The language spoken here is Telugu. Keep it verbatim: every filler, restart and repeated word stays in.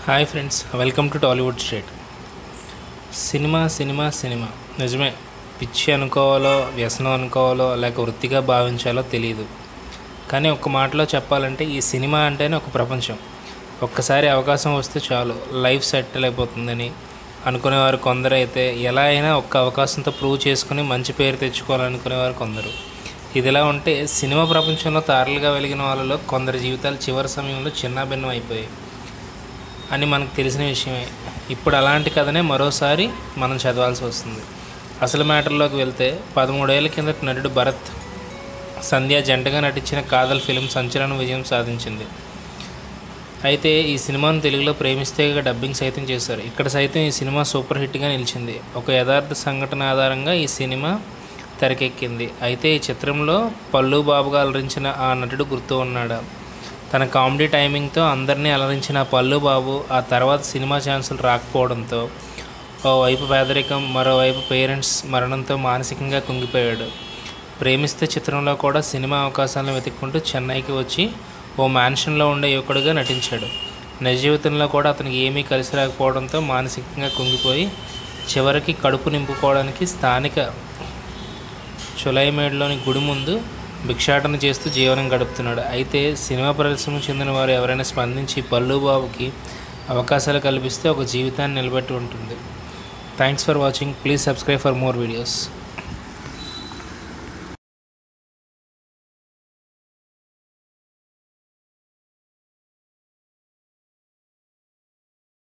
Hi friends, welcome to Tollywood street. Cinema cinema cinema నిజమే. పిచ్చి అనుకోవాలో, వ్యసనం అనుకోవాలో, లేక వృత్తిగా భావించాలో తెలియదు. కానీ ఒక్క మాటలో చెప్పాలంటే ఈ సినిమా అంటేనే ఒక ప్రపంచం. ఒక్కసారి అవకాశం వస్తే చాలు లైఫ్ సెటిల్ అయిపోతుందని అనుకునేవారు కొందరైతే, ఎలా అయినా ఒక్క అవకాశంతో ప్రూవ్ చేసుకుని మంచి పేరు తెచ్చుకోవాలనుకునేవారు కొందరు. ఇదిలా ఉంటే సినిమా ప్రపంచంలో తారలుగా వెలిగిన వాళ్ళలో కొందరి జీవితాలు చివరి సమయంలో చిన్నాభిన్నం అయిపోయాయి అని మనకు తెలిసిన విషయమే. ఇప్పుడు అలాంటి కథనే మరోసారి మనం చదవాల్సి వస్తుంది. అసలు మ్యాటర్లోకి వెళ్తే, పదమూడేళ్ల కిందట నటుడు భరత్, సంధ్య జంటగా నటించిన కాదల్ ఫిలిం సంచలన విజయం సాధించింది. అయితే ఈ సినిమాను తెలుగులో ప్రేమిస్తేగా డబ్బింగ్ సైతం చేశారు. ఇక్కడ సైతం ఈ సినిమా సూపర్ హిట్గా నిలిచింది. ఒక యథార్థ సంఘటన ఆధారంగా ఈ సినిమా తెరకెక్కింది. అయితే ఈ చిత్రంలో పల్లు బాబుగా అలరించిన ఆ నటుడు గుర్తు ఉన్నాడా? తన కామెడీ టైమింగ్తో అందరినీ అలరించిన పల్లు బాబు ఆ తర్వాత సినిమా ఛాన్సులు రాకపోవడంతో ఓవైపు పేదరికం, మరోవైపు పేరెంట్స్ మరణంతో మానసికంగా కుంగిపోయాడు. ప్రేమిస్తే చిత్రంలో కూడా సినిమా అవకాశాలను వెతుక్కుంటూ చెన్నైకి వచ్చి ఓ మ్యాన్షన్లో ఉండే యువకుడిగా నటించాడు. నిజ జీవితంలో కూడా అతనికి ఏమీ కలిసి రాకపోవడంతో మానసికంగా కుంగిపోయి చివరికి కడుపు నింపుకోవడానికి స్థానిక చులైమేడ్లోని గుడి ముందు భిక్షాటన చేస్తూ జీవనం గడుపుతున్నాడు. అయితే సినిమా పరిశ్రమకు చెందిన వారు ఎవరైనా స్పందించి పల్లు బాబుకి అవకాశాలు కల్పిస్తే ఒక జీవితాన్ని నిలబెట్టి ఉంటుంది. Thanks for watching. Please subscribe for more videos.